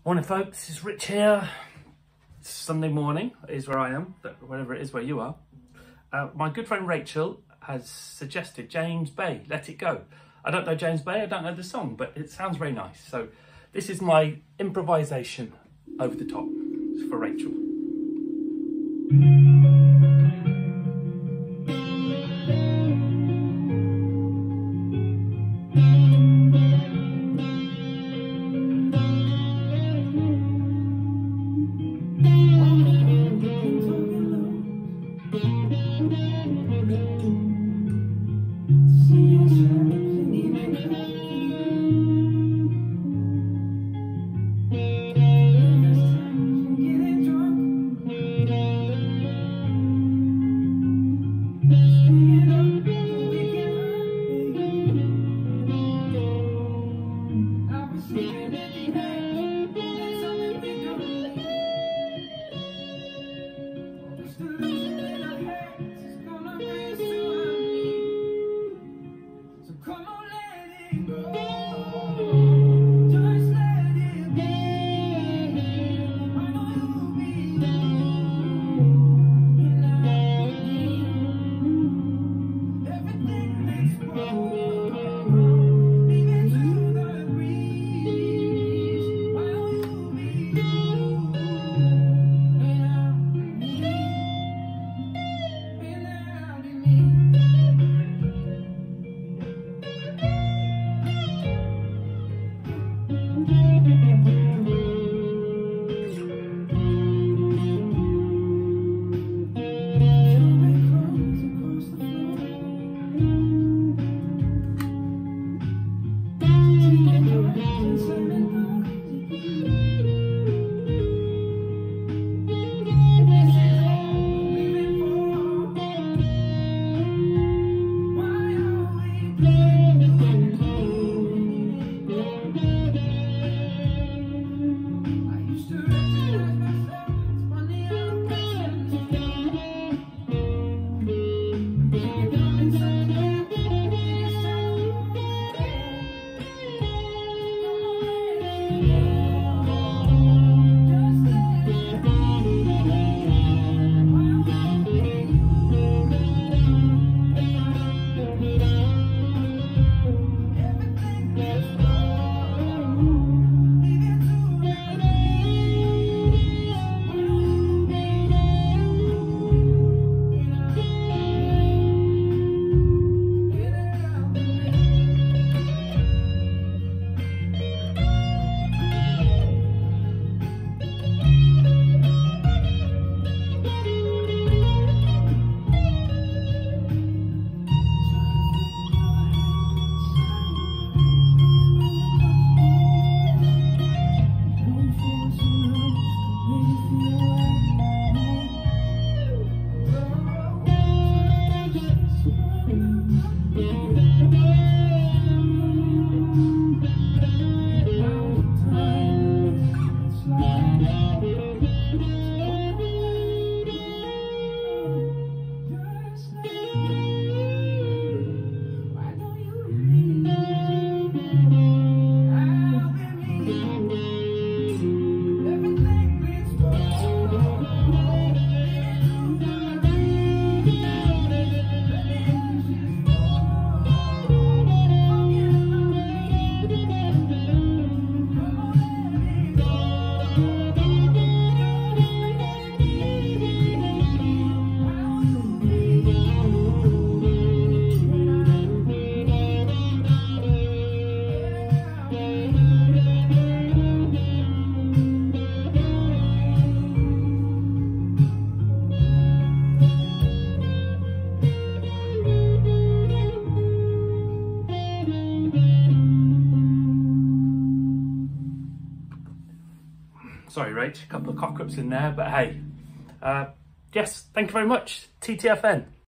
Morning folks, it's Rich here. It's Sunday morning is where I am, wherever it is where you are. My good friend Rachel has suggested James Bay, Let It Go. I don't know James Bay, I don't know the song, but it sounds very nice. So this is my improvisation over the top. It's for Rachel. Sorry, Rach, a couple of cock-ups in there, but hey. Yes, thank you very much. TTFN.